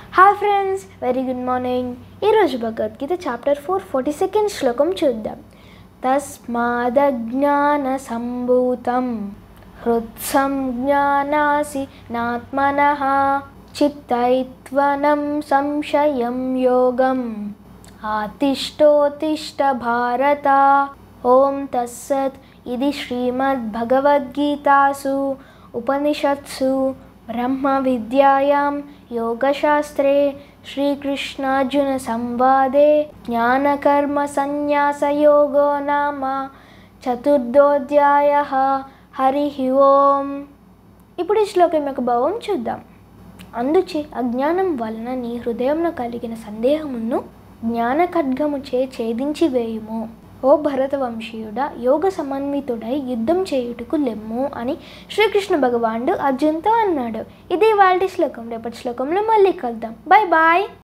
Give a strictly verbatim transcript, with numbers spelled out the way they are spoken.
Hi friends, very good morning. ఈరోజు Bhagavad Gita chapter four forty second శ్లోకం చూద్దాం. తస్మాదజ్ఞాన సంభూతం హృత్సంజ్ఞానాసి నాత్మనః చిత్తైత్వనం సంశయం యోగం ఆతిష్టోతిష్ట భారత. ఓం తస్సత్. ఇది శ్రీమద్ భగవద్గీతాసు ఉపనిషత్సు బ్రహ్మ విద్యాయాం యోగశాస్త్రే శ్రీకృష్ణార్జున సంవాదే జ్ఞానకర్మ సన్యాస యోగో నామ చతుర్థోధ్యాయః. హరి ఓం. ఇప్పుడు ఈ శ్లోకం యొక్క భావం చూద్దాం. అందుచే అజ్ఞానం వలన నీ హృదయంలో కలిగిన సందేహమును జ్ఞాన ఖడ్గముచే ఛేదించి వేయుము. ఓ భరతవంశీయుడా, యోగ సమన్వితుడై యుద్ధం చేయుటకు లెమ్ము అని శ్రీకృష్ణ భగవానుడు అర్జున్తో అన్నాడు. ఇది వాళ్ళ శ్లోకం. రేపటి శ్లోకంలో మళ్ళీ కలుద్దాం. Bye bye.